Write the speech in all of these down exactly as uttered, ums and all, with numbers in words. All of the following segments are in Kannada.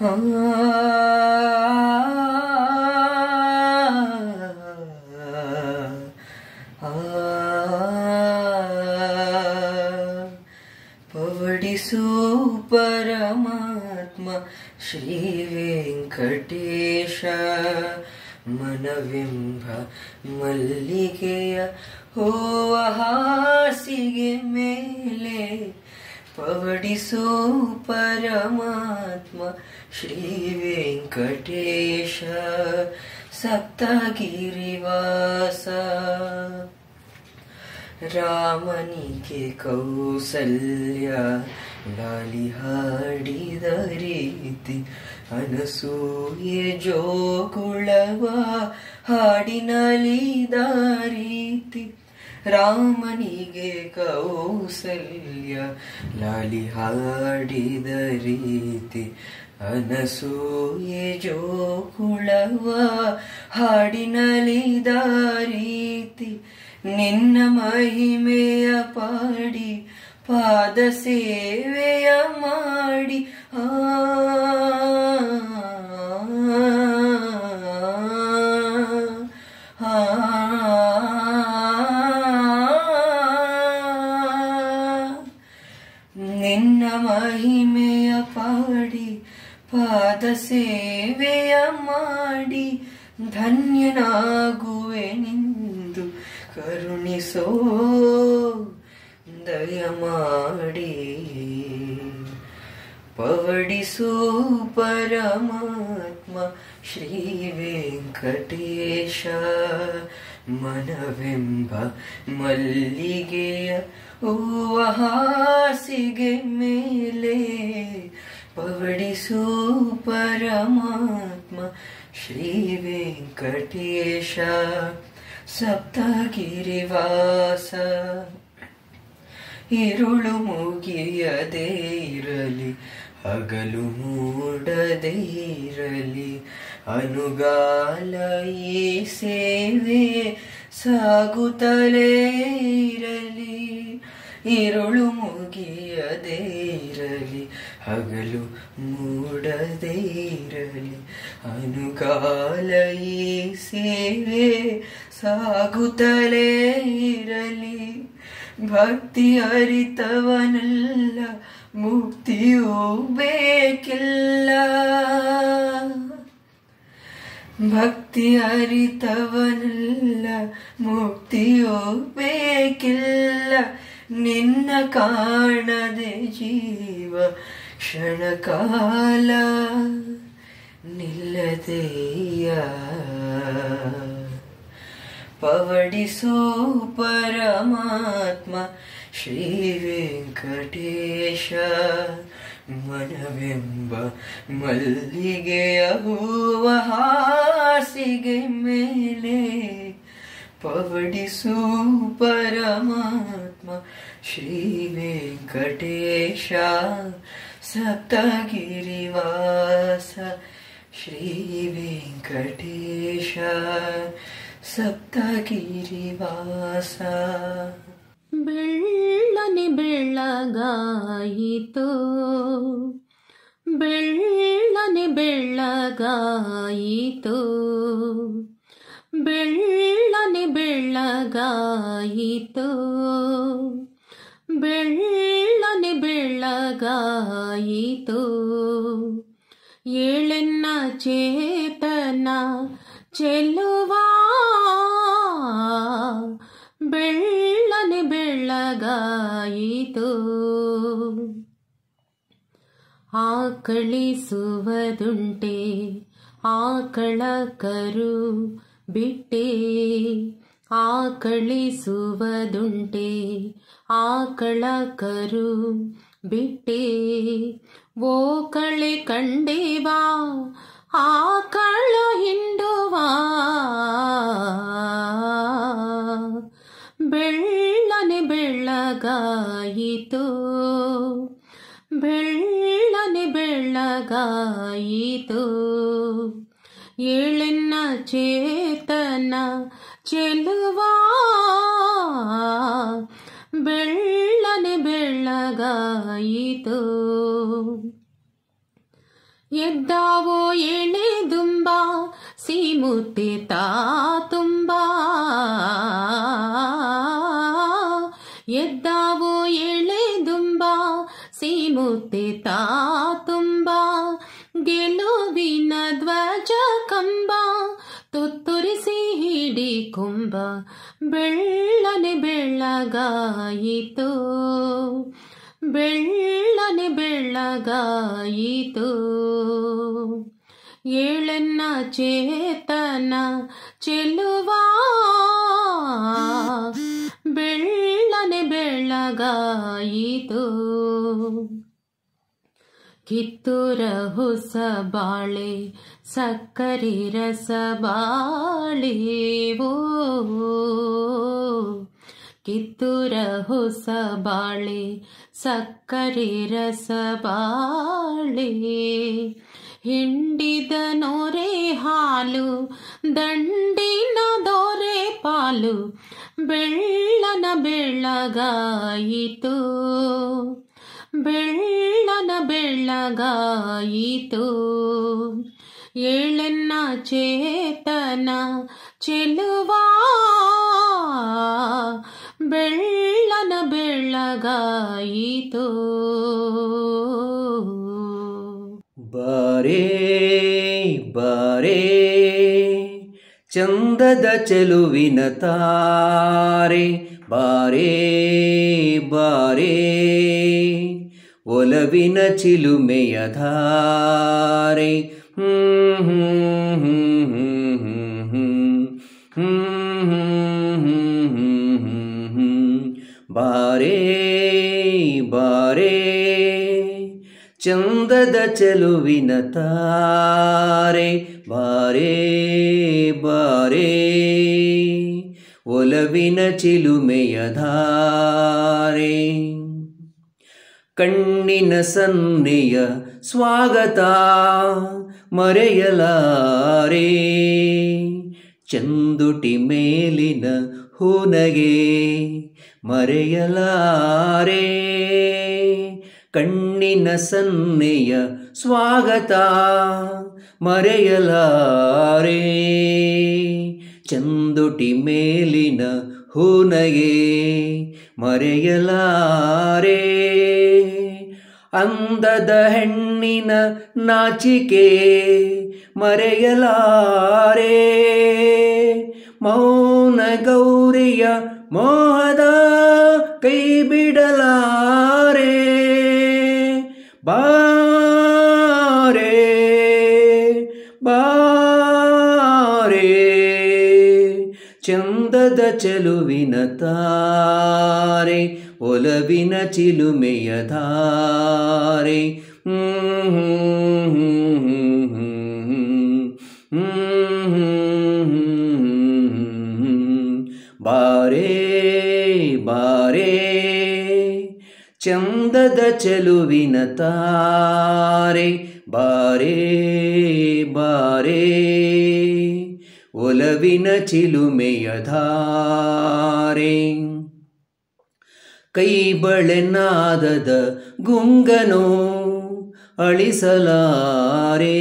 ಪವಡಿಸು ಪರಮಾತ್ಮ ಶ್ರೀ ವೆಂಕಟೇಶ ಮನವೆಂಬ ಮಲ್ಲಿಗೆಯ ಹೂವ ಹಾಸಿಗೆ ಮೇಲೆ ಪವಡಿಸು ಪರಮಾತ್ಮ ಶ್ರೀ ವೆಂಕಟೇಶ ಸಪ್ತಗಿರಿವಾಸ ರಾಮನಿಗೆ ಕೌಸಲ್ಯ ಲಾಲಿ ಹಾಡಿದ ರೀತಿ ಅನಸೂಯೆ ಜೋಗುಳವ ಹಾಡಿನಲಿದ ರೀತಿ ರಾಮನಿಗೆ ಕೌಸಲ್ಯ ಲಾಲಿ ಹಾಡಿದ ರೀತಿ ಅನಸೂಯೆ ಜೋಗುಳವ ಹಾಡಿನಲಿದ ರೀತಿ ನಿನ್ನ ಮಹಿಮೆಯ ಪಾಡಿ ಪಾದ ಸೇವೆಯ ಮಾಡಿ ಆ ನಿನ್ನ ಮಹಿಮೆಯ ಪಾಡಿ ಪಾದ ಸೇವೆಯ ಮಾಡಿ ಧನ್ಯನಾಗುವೆನೆಂದು ಕರುಣಿಸೋ ದಯಮಾಡಿ ಪವಡಿಸು ಪರಮಾತ್ಮ ಶ್ರೀ ವೆಂಕಟೇಶ ಮನವೆಂಬ ಮಲ್ಲಿಗೆಯ ಹೂವ ಹಾಸಿಗೆ ಮೇಲೆ ಪವಡಿಸು ಪರಮಾತ್ಮ ಶ್ರೀ ವೆಂಕಟೇಶ ಸಪ್ತಗಿರಿವಾಸ ಇರುಳು ಮುಗಿಯದೇ ಇರಲಿ ಹಗಲು ಮೂಡದೇ ಇರಲಿ ಅನುಗಾಲ ಈ ಸೇವೆ ಸಾಗುತ್ತಲೇ ಇರಲಿ ಇರುಳು ಮುಗಿಯದೇ ಇರಲಿ ಹಗಲು ಮೂಡದೇ ಇರಲಿ ಅನುಗಾಲ ಈ ಸೇವೆ ಸಾಗುತ್ತಲೇ ಇರಲಿ ಭಕ್ತಿ ಅರಿತವನಲ್ಲ ಮುಕ್ತಿಯೂ ಬೇಕಿಲ್ಲ ಭಕ್ತಿ ಅರಿತವನಲ್ಲ ಮುಕ್ತಿಯೂ ಬೇಕಿಲ್ಲ ನಿನ್ನ ಕಾಣದೆ ಜೀವ ಕ್ಷಣಕಾಲ ನಿಲ್ಲದೆಯ ಪವಡಿಸು ಪರಮಾತ್ಮ ಶ್ರೀ ವೆಂಕಟೇಶ ಮನವೆಂಬ ಮಲ್ಲಿಗೆಯ ಹೂವ ಹಾಸಿಗೆ ಮೇಲೆ ಪವಡಿಸು ಪರಮಾತ್ಮ ಶ್ರೀ ವೆಂಕಟೇಶ ಸಪ್ತಗಿರಿವಾಸ ಶ್ರೀ ವೆಂಕಟೇಶ ಸಪ್ತಗಿರಿವಾಸ ಬೆಳ್ಳನೆ ಬೆಳ್ಳಗಾಯಿತು ಬೆಳ್ಳನೆ ಬೆಳ್ಳಗಾಯಿತು ಬೆಳ್ಳನೆ ಬೆಳ್ಳಗಾಯಿತು ಬೆಳ್ಳನೆ ಬೆಳ್ಳಗಾಯಿತು ಏಳೆನ್ನ ಚೇತನ ಚೆಲ್ಲುವ ಬೆಳ್ಳನೆ ಬೆಳ್ಳಗಾಯಿತು ಆಕಳಿಸುವುದುಂಟೆ ಆಕಳ ಕರು ಬಿಟ್ಟೆ ಆಕಳಿಸುವುದುಂಟೆ ಆಕಳ ಕರು ಬಿಟ್ಟೆ ಓ ಕಳೆ ಕಂಡೇವಾ ಆಕಳ ಹಿಂಡುವ ಬೆಳ್ಳನೆ ಬೆಳ್ಳಗಾಯಿತು ಬೆಳ್ಳನೆ ಬೆಳ್ಳಗಾಯಿತು ಏಳೆನ್ನ ಚೇತನ ಚೆಲ್ಲುವ ಬೆಳ್ಳನೆ ಬೆಳ್ಳಗಾಯಿತು ಎದ್ದಾವೋ ಎಳೆ ದುಂಬ ಸೀಮುತ್ತೆ ತಾ ತುಂಬ ಎದ್ದಾವೋ ಎಳೆ ದುಂಬ ಸೀಮುತ್ತೆ ತಾ ತುಂಬ ಗೆಲುವಿನ ಧ್ವಜ ಕಂಬ ತುತ್ತುರಿಸಿ ಹಿಡಿ ಕೊಂಬ ಬೆಳ್ಳನೆ ಬೆಳ್ಳಗಾಯಿತು ಬೆಳ್ಳನೆ ಬೆಳ್ಳಗಾಯಿತು ಏಳೆನ್ನ ಚೇತನ ಚೆಲುವ ಬೆಳ್ಳನೆ ಬೆಳ್ಳಗಾಯಿತು ಕಿತ್ತೂರ ಹೊಸ ಬಾಳೆ ಸಕ್ಕರೆ ರಸ ಬಾಳೆವೋ ಕಿತ್ತೂರ ಹೊಸ ಬಾಳೆ ಸಕ್ಕರೆ ರಸ ಬಾಳೆ ಹಿಂಡಿದ ನೋರೆ ಹಾಲು ದಂಡಿನ ದೊರೆ ಪಾಲು ಬೆಳ್ಳನ ಬೆಳ್ಳಗಾಯಿತು ಬೆಳ್ಳನ ಬೆಳ್ಳಗಾಯಿತು ಏಳೆನ್ನ ಚೇತನ ಚೆಲುವ ಬೆಳ್ಳನ ಬೆಳ್ಳಗಾಯಿತು ಬಾರೇ ಬಾರೇ ಚಂದದ ಚೆಲುವಿನ ತಾರೆ ಬಾರೇ ಬಾರೇ ಒಲವಿನ ಚಿಲುಮೆಯ ಧಾರೆ ಹ್ಮ್ ಹ್ಮ್ ಹ್ಮ್ ಹ್ಮ್ ಹ್ಮ್ ಹ್ಮ್ ಬಾರೇ ಬಾರೇ ಚಂದದ ಚೆಲುವಿನ ತಾರೆ ಬಾರೇ ಬಾರೇ ಒಲವಿನ ಚಿಲುಮೆಯ ಧಾರೆ ಕಣ್ಣಿನ ಸನ್ನೆಯ ಸ್ವಾಗತ ಮರೆಯಲಾರೆ ಚಂದುಟಿ ಮೇಲಿನ ಹೂನಗೆ ಮರೆಯಲಾರೆ ಕಣ್ಣಿನ ಸನ್ನೆಯ ಸ್ವಾಗತ ಮರೆಯಲಾರೆ ಚಂದುಟಿ ಮೇಲಿನ ಹೂನಗೆ ಮರೆಯಲಾರೆ ಅಂದದ ಹೆಣ್ಣಿನ ನಾಚಿಕೆ ಮರೆಯಲಾರೆ ಮೌನ ಗೌರಿಯ ಮೋಹದ ಕೈ ಬಿಡಲಾರೆ ಬಾರೇ ಬಾರೇ ಚಂದದ ಚೆಲುವಿನ ತಾರೆ ಒಲವಿನ ಚಿಲುಮೆಯ ಧಾರೆ ಹ್ಮ್ ಹ್ಮ್ ಹ್ಮ್ ಬಾರೇ ಬಾರೇ ಚಂದದ ಚೆಲುವಿನ ತಾರೆ ಬಾರೇ ಬಾರೇ ಒಲವಿನ ಚಿಲುಮೆಯ ಧಾರೆ ಕೈ ಬಳೆನಾದದ ಗುಂಗನೋ ಅಳಿಸಲಾರೆ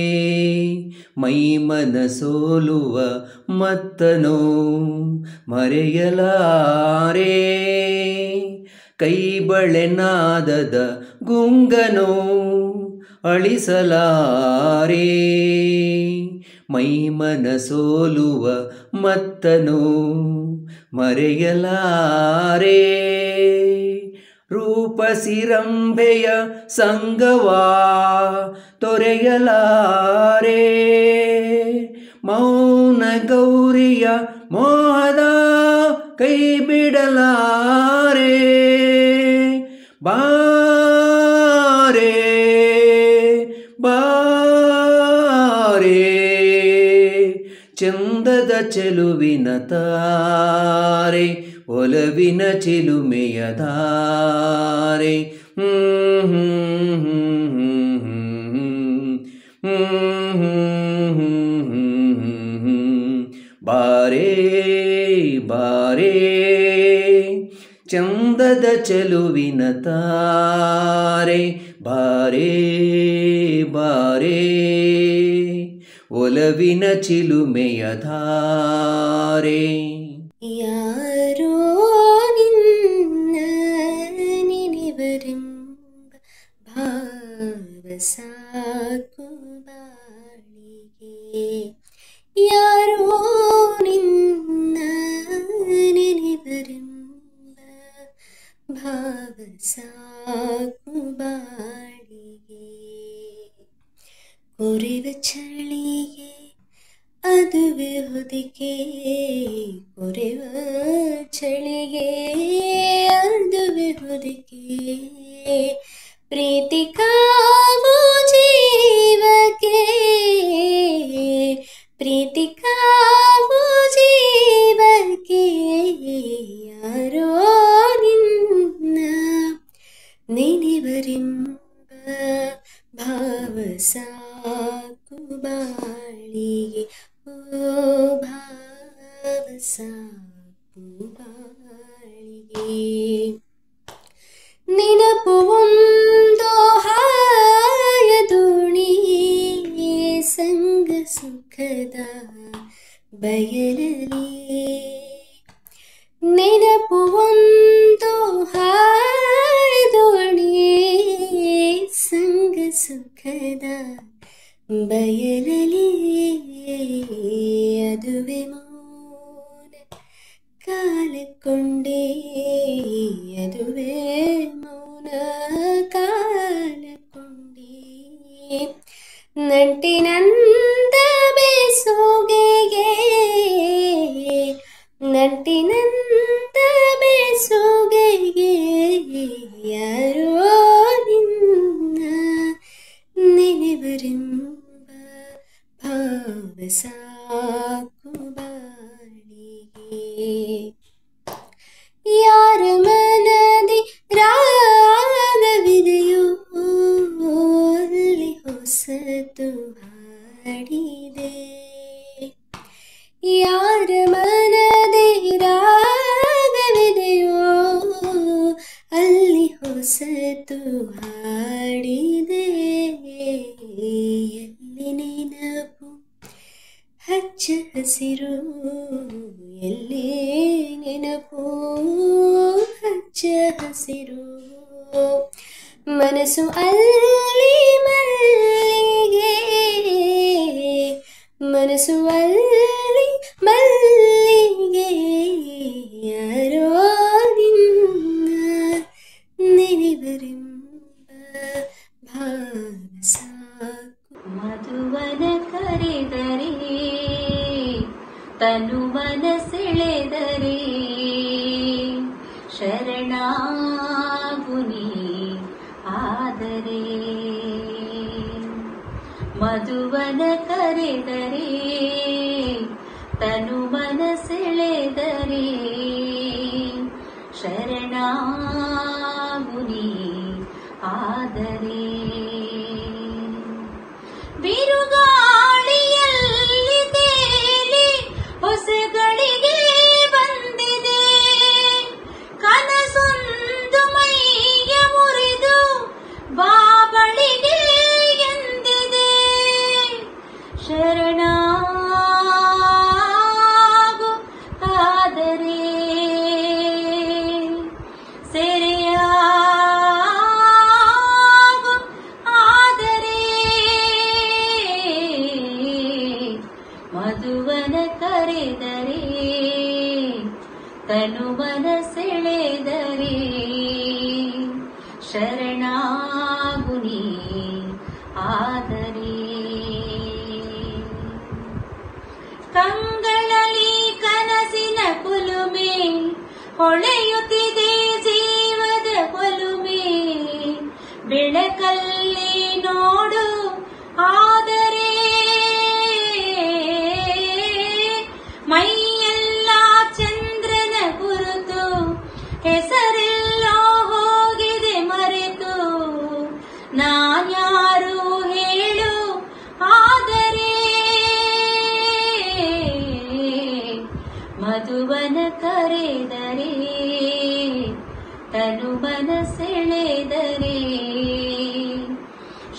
ಮೈಮನ ಸೋಲುವ ಮತ್ತನೋ ಮರೆಯಲಾರೆ ಕೈ ಬಳೆನಾದದ ಗುಂಗನೋ ಅಳಿಸಲಾರೆ ಮೈಮನ ಸೋಲುವ ಮತ್ತನೋ ಮರೆಯಲಾರೆ ರೂಪಸಿರಂಭೆಯ ಸಂಗವಾ ತೊರೆಯಲಾರೆ ಮೌನ ಗೌರಿಯ ಮೋಹದ ಕೈ ಬಿಡಲಾರೆ ಬಾರೇ ಬಾರೇ ಚಂದದ ಚೆಲುವಿನ ತಾರೆ ಒಲವಿನ ಚಿಲುಮೆಯ ಧಾರೆ ಹ್ಮ್ ಹ್ಮ್ ಹ್ಮ್ ಹ್ಮ್ ಬಾರೇ ಬಾರೇ ಚಂದದ ಚೆಲುವಿನ ತಾರೆ ಬಾರೇ ಬಾರೇ ಒಲವಿನ ಚಿಲುಮೆಯ ಧಾರೆ. ಯಾರೋ ನಿನ್ನ ನೆನೆವರೆಂಬ ಭಾವ ಸಾಕು ಬಾಳಿಗೆ. ಯಾರೋ ನಿನ್ನ ನೆನೆವರೆಂಬ ಭಾವ ಸಾಕು ಬಾಳಿಗೆ. ಕೊರೆವ ಚಳಿಗೆ ಅದುವೆ ಹೊದಿಕೆ, ಕೊರೆವ ಚಳಿಗೆ ಅದುವೆ ಹೊದಿಕೆ. ಪ್ರೀತಿ ಕಾವು ಜೀವಕ್ಕೆ, ಪ್ರೀತಿ ಕಾವು ಜೀವಕ್ಕೆ. ಯಾರೋ ನಿನ್ನ ನೆನೆವರೆಂಬ ಭಾವ ಸಾಕು ಬಾಳಿಗೆ. ಓ ಭಾವ ಸಾಕು ಬಾಳಿಗೆ. ನೆನಪು ಒಂದು ಹಾಯ ದೋಣಿ, ಸಂಗ ಸುಖದ ಬಯಲಲಿ. ನೆನಪು ಒಂದು ಹಾಯ ದೋಣಿ, ಸಂಗ ಸುಖದ ಬಯಲಲಿ. ಅದುವೆ ಮೌನ ಕಾಲಕೊಂಡೆ, ಅದುವೆ ಮೌನ ಕಾಲಕೊಂಡೆ. ನಂಟಿನಂದ ಬೇಸುಗೆಗೆ, ನಂಟಿನಂದ ಬೇಸುಗೆಗೆ. ಯಾರೋ ನಿನ್ನ ನೆನೆವರೆಂಬ ಭಾವ ಸಾಕು ಬಾಳಿಗೆ. ಯಾರ ಮನದಿ ರಾಗವಿದೆಯೋ ಅಲ್ಲಿ ಹೊಸತು ಹಾಡಿದೆ. ಯಾರ ಮನದಿ ರಾಗವಿದೆಯೋ ಅಲ್ಲಿ ಹೊಸತು ಹಾಡಿದೆ. ಎಲ್ಲಿ ನೆನಪು ಹಚ್ಚ ಹಸಿರು, ಎಲ್ಲಿ ನೆನಪು ಹಚ್ಚ ಹಸಿರು. ಮನಸ್ಸು ಅಲ್ಲಿ ಮಲ್ಲಿಗೆ, ಮನಸ್ಸು ಅಲ್ಲಿ ಮಲ್ಲಿಗೆ. ಯಾರೋ ನಿನ್ನ ನೆನೆವರೆಂಬ ಭಾವ ಸಾಕು. ಮಧುವನ ಕರೆದರೆ ತನುವನ ಸೆಳೆದರೆ ಶರಣಾಗುನಿ ಆದರೆ. ಮಧುವನ ಕರೆದರೆ ತನುವನ ಸೆಳೆದರೆ ಶರಣಾಗುನಿ ಆದರೆ. ಬಿರುಗಾಳಿಯಲ್ಲಿ ತೇಲಿ ಹೊಸಗಳಿಗೆ ಬಂದಿದೆ, ಕನಸೊಂದು ಮೈಯ ಮುರಿದು ಬಾಬಳಿಗೆ ಎಂದಿದೆ. ಶರಣಾಗು ಆದರೆ ಸೆರೆಯಾಗು ಆದರೆ. ಮಧುವನ ಕರೆದರೆ ತನುವನ ಸೆಳೆದರೆ ಶರಣಾಗುನಿ ಆದರೆ. ಕಂಗಳಲ್ಲಿ ಕನಸಿನ ಕುಲುಮೆ ಹೊಳೆಯುತ್ತಿದೆ ಜೀವದ ಒಲುಮೆ. ಬೆಳಕಲ್ಲಿ ನೋಡು ಆದರೆ ಮೈಯೆಲ್ಲ ಚಂದ್ರನ ಗುರುತು, ಹೆಸರೆಲ್ಲೋ ಹೋಗಿದೆ ಮರೆತು. ನಾನ್ಯಾರು ಹೇಳು ಆದರೆ ಮಧುವನ ಕರೆದರೆ ತನುವನ ಸೆಳೆದರೆ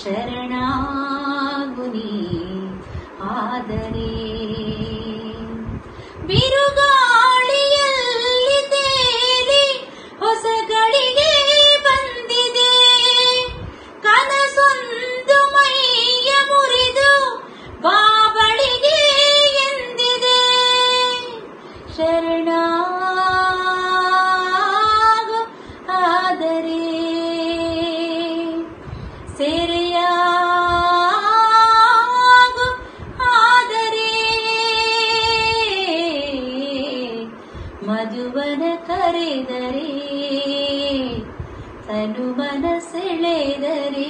ಶರಣಾಗುನಿ ಆದರೆ ಬಿರುಗಾಳಿಯಲ್ಲಿ ತೇಲಿ ಹೊಸಗಳಿಗೆ ಬಂದಿದೆ ಕನಸೊಂದು ಮೈಯ ಮುರಿದು ಬಾಬಳಿಗೆ ಎಂದಿದೆ ಶರಣಾಗು ಆದರೆ ಸೆರೆಯಾಗು ಆದರೆ ಮಧುವನ ಕರೆದರೆ ತನುಮನ ಸೆಳೆದರೆ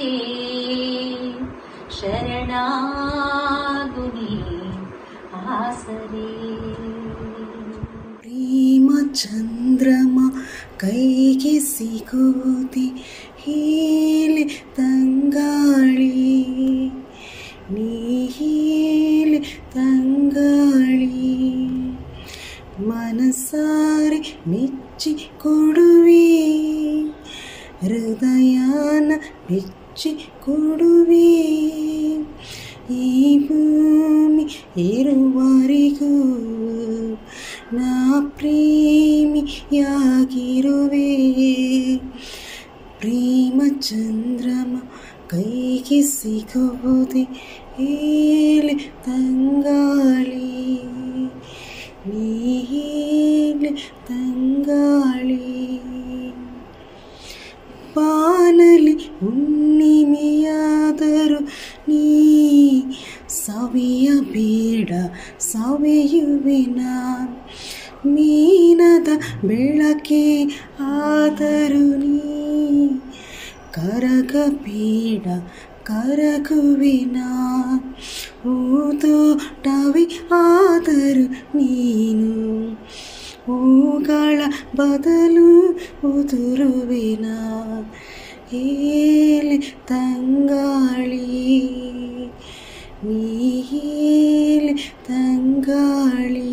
ಶರಣಾಗುನಿ ಆಸರೆ ಪ್ರೇಮ ಚಂದ್ರಮ ಕೈಗೆ ಸಿಗುವುದೇ ಹೀಲೆ ತಂಗಾಳಿ ನೀ ಹೀಲೆ ತಂಗಾಳಿ ಮನಸಾರೆ ಮೆಚ್ಚಿ ಕೊಡುವೆ ಹೃದಯನ ಬೆಚ್ಚಿ ಕೊಡುವೆ ಈ ಭೂಮಿ ಇರುವರೆಗೂ ನಾ ಪ್ರೇಮಿಯಾಗಿರುವೆ ಪ್ರೇಮ ಚಂದ್ರಮ ಕೈಗೆ ಸಿಗುವುದೇ ಹೇಳಿ ತಂಗಾಳಿ ನೀ ಹೇಳಿ ತಂಗಾಳಿ ಬಾನಲಿ ಹುಣ್ಣಿಮೆಯಾದರೂ ನೀ ಸವಿಯಬೇಡ ಸವೆಯುವೆ ನಾನು ಮೀನದ ಬೆಳಕೆ ಆದರೂ ನೀ ಕರಗಬೇಡ ಕರಗುವೆ ನಾನು ಊದೋಟವೇ ಆದರೂ ನೀನು ಹೂಗಳ ಬದಲು ಉದುರುವೆ ನಾನು ಹೇಳಿ ತಂಗಾಳಿ ನೀ ಹೇಳಿ ತಂಗಾಳಿ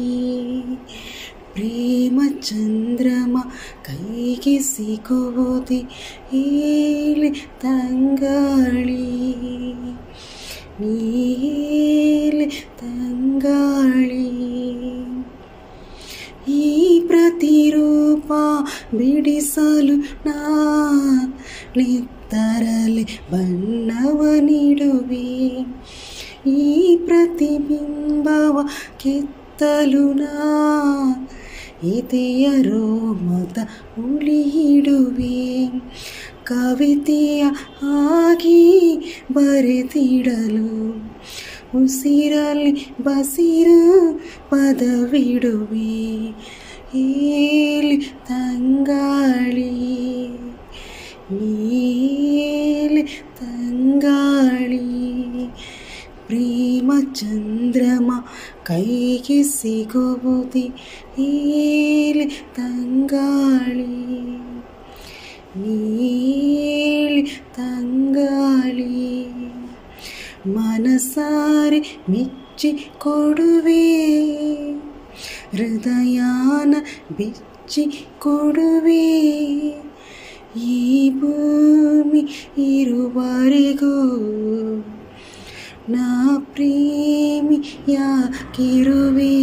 ಪ್ರೇಮ ಚಂದ್ರಮ ಕೈಗೆ ಸಿಗುವುದೇ ಹೇಳಿ ತಂಗಾಳಿ ನೀ ಹೇಳಿ ತಂಗಾಳಿ ಈ ಪ್ರತಿರೂಪ ಬಿಡಿಸಲು ನಾ ನಿತ್ತರಲಿ ಬಣ್ಣವ ನೀಡುವೆ ಈ ಪ್ರತಿಬಿಂಬವ ಕೆತ್ತಲು ನಾ ಇದೆಯ ರೋಮದ ಉಳಿಯಿಡುವೆ ಕವಿತೆಯ ಆಗಿ ಬರೆದಿಡಲು ಉಸಿರಲ್ಲಿ ಬಸಿರು ಪದವಿಡುವೆ ಹೇಳಿ ತಂಗಾಳಿ ನೀಲಿ ತಂಗಾಳಿ ಪ್ರೇಮ ಚಂದ್ರಮ ಕೈಗೆ ಸಿಗುವುದೇ ಹೇಳಿ ತಂಗಾಳಿ ನೀಲಿ ತಂಗಾಳಿ ಮನಸಾರೆ ಮೆಚ್ಚಿ ಕೊಡುವೆ ಹೃದಯನ ಬೆಚ್ಚಿ ಕೊಡುವೆ ಈ ಭೂಮಿ ಇರುವರೆಗೂ ನಾ ಪ್ರೇಮಿಯಾಗಿರುವೆ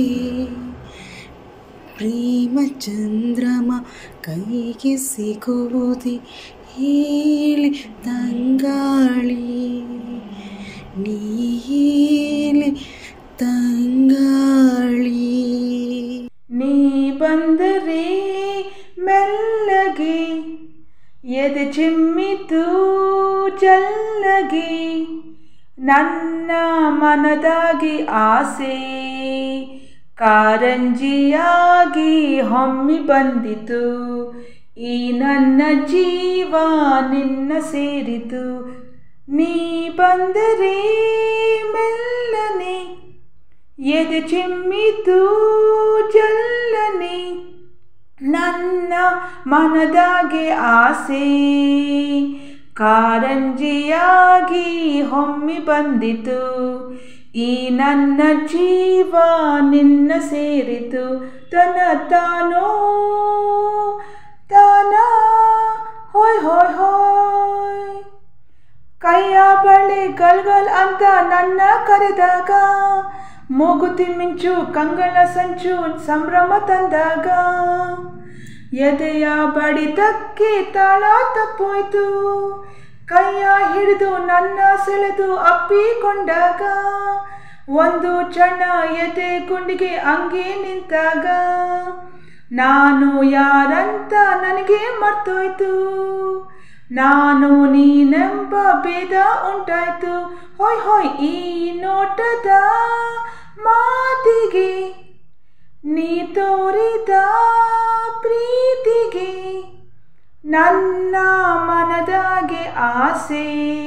ಪ್ರೇಮ ಚಂದ್ರಮ ಕೈಗೆ ಸಿಗುವುದೇ ಹೇಳಿ ತಂಗಾಳಿ ನೀ ಹೇಳಿ ತಂಗಾಳಿ ನೀ ಬಂದರೆ ಮೆಲ್ಲಗೆ ಎದೆ ಚಿಮ್ಮಿತು ಚಲ್ಲಗೆ ನನ್ನ ಮನದಾಗಿ ಆಸೆ ಕಾರಂಜಿಯಾಗಿ ಹೊಮ್ಮಿ ಬಂದಿತು ಈ ನನ್ನ ಜೀವ ನಿನ್ನ ಸೇರಿತು ನೀ ಬಂದರೆ ಮೆಲ್ಲನೆ ಎದೆ ಚಿಮ್ಮಿತು ಜಲ್ಲನೆ ನನ್ನ ಮನದಾಗೆ ಆಸೆ ಕಾರಂಜಿಯಾಗಿ ಹೊಮ್ಮಿ ಬಂದಿತು ಈ ನನ್ನ ಜೀವ ನಿನ್ನ ಸೇರಿತು ತನ ತಾನೋ ತಾನ ಹೋಯ್ ಹೋಯ್ ಹೋಯ್ ಕೈಯ ಬಳೆ ಗಲ್ಗಲ್ ಅಂತ ನನ್ನ ಕರೆದಾಗ, ಮೂಗುತಿ ಮಿಂಚು ಕಂಗಳ ಸಂಚು ಸಂಭ್ರಮ ತಂದಾಗ, ಎದೆಯ ಬಡಿತಕ್ಕೆ ತಾಳ ತಪ್ಪೋಯ್ತು, ಕೈಯ ಹಿಡಿದು ನನ್ನ ಸೆಳೆದು ಅಪ್ಪಿಕೊಂಡಾಗ, ಒಂದು ಚಣ್ಣ ಎದೆ ಗುಂಡಿಗೆ ಅಂಗಿ ನಿಂತಾಗ, ನಾನು ಯಾರಂತ ನನಗೆ ಮರ್ತೋಯ್ತು, ನಾನು ನೀನೆಂಬ ಭೇದ ಉಂಟಾಯ್ತು. ಹೊಯ್ ಹೊಯ್ ಈ ನೋಟದ ಮಾತಿಗೆ, ನೀ ತೋರಿದ ಪ್ರೀತಿಗೆ, ನನ್ನ ಮನದಾಗೆ ಆಸೆ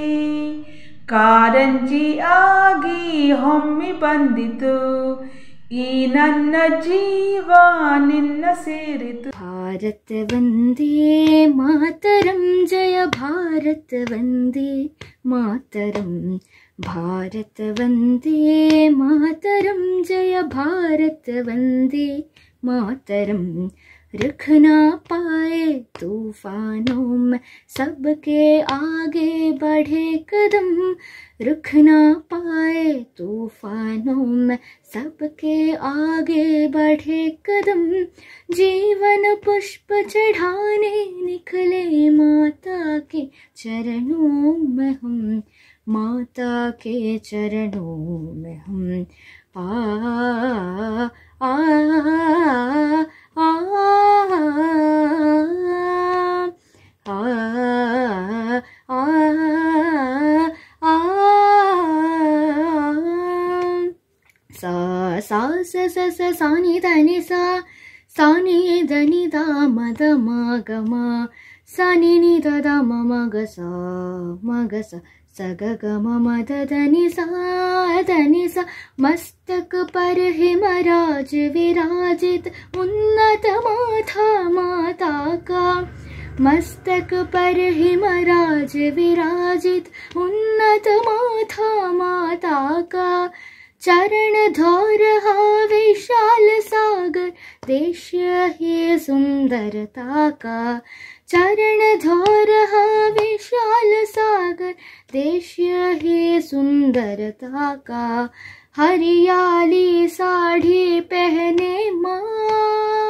ಕಾರಂಜಿ ಆಗಿ ಹೊಮ್ಮಿ ಬಂದಿತು, ಈ ನನ್ನ ಜೀವ ನಿನ್ನ ಸೇರಿತು. ಭಾರತ ವಂದೇ ಮಾತರಂ, ಜಯ ಭಾರತ ವಂದೇ ಮಾತರಂ, ಭಾರತ ವಂದೇ ಮಾतरम, जय भारत वंदे मातरम। रुक ना पाए तूफानों में सबके आगे बढ़े कदम, रुक ना पाए तूफानों में सबके आगे बढ़े कदम, जीवन पुष्प चढ़ाने निकले माता के चरणों में हम, माता के चरणों में हम। आ आ आ आ आ आ सा सा स स स सा नि ध नि सा, सा नि ध नि ध म ध म ग म, सा नि नि ध ध म म ग सा म ग सा, स ग ग म म ध ध नि सा ध नि सा। मस्तक पर हिमराज विराजित उन्नत माथा माता का, मस्तक पर हिमराज विराजित उन्नत माथा माता का, चरण धो रहा विशाल सागर देश है सुंदरता का, चरण धो रहा विशाल सागर देश है सुंदरता का। हरियाली साड़ी पहने माँ,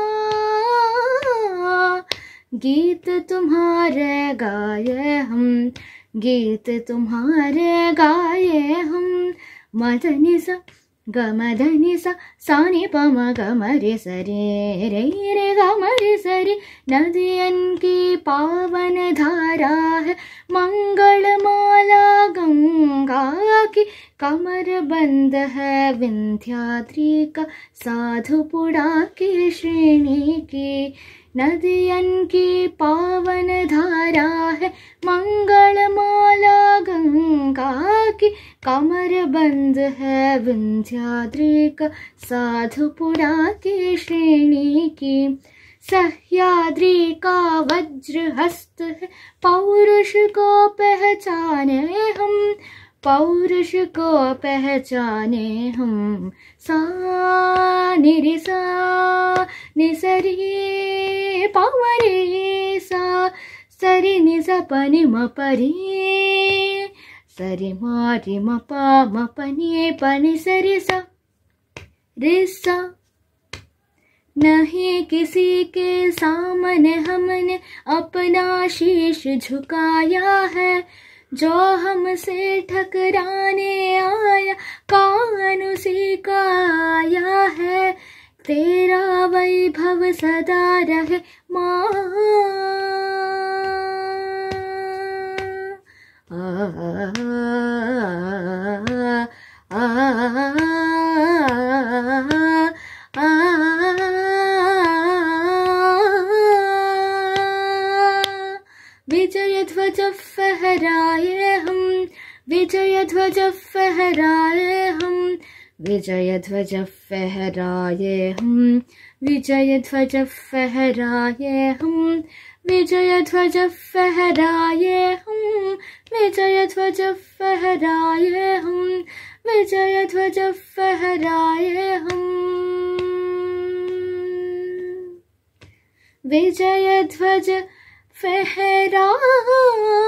गीत तुम्हारे गाए हम, गीत तुम्हारे गाए हम। मदनि सा ग मदनि सा, सा नि प म ग म रे स रे रे रे ग म रे स रे। नदियन की पावन धारा है मंगल माला गंगा की, कमर बंद है विंध्याद्री का साधुपुड़ा की श्रेणी की। नदियन की पावन धारा है मंगल माला गंगा की, कमर बंद है विंध्याद्री का साधुपुड़ा की श्रेणी की। सह्याद्री का वज्र हस्त है पौरुष को पहचाने हम, पौरुष को पहचाने हम। सा नि रि सा नि स रि प म रे सा, स रि नि स प नि म प रे, स रि म रि म प म प नि प नि स रि सा रे सा। नहीं किसी के सामने हमने अपना शीश झुकाया है, जो हमसे ठकराने आया कान उसी का आया है। तेरा वैभव सदा रहे माँ, आ आ आ विजय ध्वज फहराए हम, विजय ध्वज फहराए हम, विजय ध्वज फहराए हम, विजय ध्वज फहराए हम, विजय ध्वज फहराए हम, विजय ध्वज फहराए हम, विजय ध्वज फहराए हम। विजय ध्वज फहराए